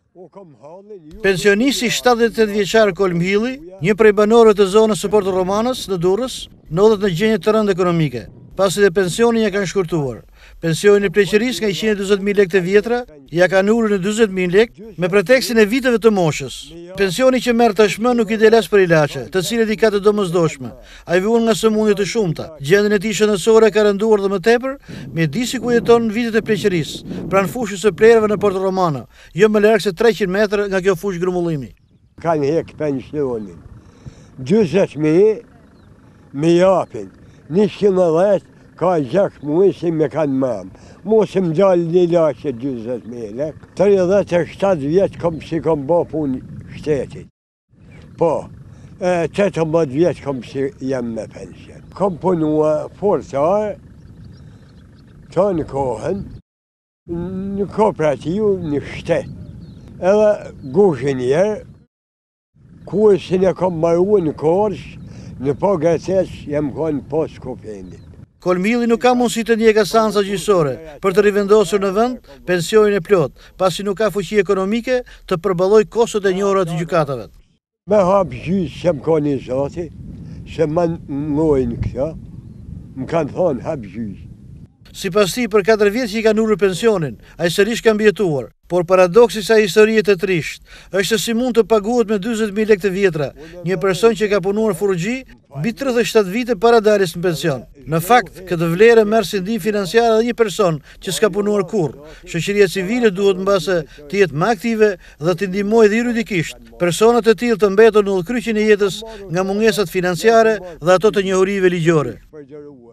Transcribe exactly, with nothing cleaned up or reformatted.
Pensionisti shtatëdhjetë e tetë vjeçar Kolmhilli, një prej banorëve të zonës së Porto Romanës në Durrës, ndodhet në gjendje të rëndë ekonomike, pasi dhe pensionin ja kanë shkurtuar. Pensioni i pleqërisë nga njëqind e dyzet mijë lekë të vjetra ja kanë ulur në dyzet mijë lekë me pretekstin e viteve të moshës. Pensioni që merr tashmë nuk i del as për ilaçe, të cilet i ka të domosdoshme. Ai vjen nga sëmundje të shumta. Gjendja e tij shëndetësore ka rënduar dhe më tepër, mjedisi ku jeton në vitet e pleqërisë, pranë fushës së Plerëve në Porto Romano, jo më larg se treqind metra nga kjo fushë grumullimi. Kanë hek pensionin. dyzet mijë me japin. njëqind e dhjetë ka gjashtë muaj si me kanë mamë. Mos më gjallë një lashe dyzet mijë lekë. tridhjetë e shtatë vjetë kom si kom bo punë shtetit. Po, tetëmbëdhjetë vjetë kom si jem me pension. Kom punua forcar, që në kohën, në kooperativë, në shtet. Edhe guzhinier, ku e si ne kom marrua në korsh, në po gacesh jem konë pos kopendit. Kolmhilli nuk ka mundësi të ndjekë asanca gjyqësore për të rivendosur në vend pensionin e plot, pasi nuk ka fuqi ekonomike të përballojë kostot e njohura të gjykatave. Me hap gjyq që më ka një zoti, që më ngojnë këta, më kanë thonë hap gjyq. Sipas tij, për katër vjet që i kanë ulur pensionin, ai sërish ka mbijetuar, por paradoksi i kësaj historie të trisht është se si mund të paguhet me dyzet mijë lekë të vjetra një person që ka punuar furxhi mbi tridhjetë e shtatë vite para daljes në pension. Në fakt, këtë vlerë merr si ndihmë financiare edhe një person që s'ka punuar kurrë. Shoqëria civile duhet mbase të jetë më aktive dhe të ndihmojë dhe juridikisht personat e tillë të mbetur në udhëkyqjen e jetës nga mungesat financiare dhe ato të njohurive ligjore.